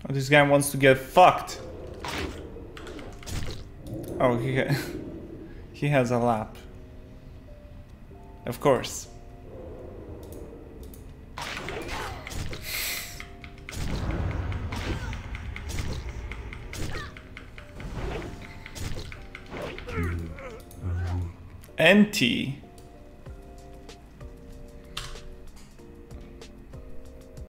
Oh, this guy wants to get fucked. Oh, he has a lap. Of course. NT.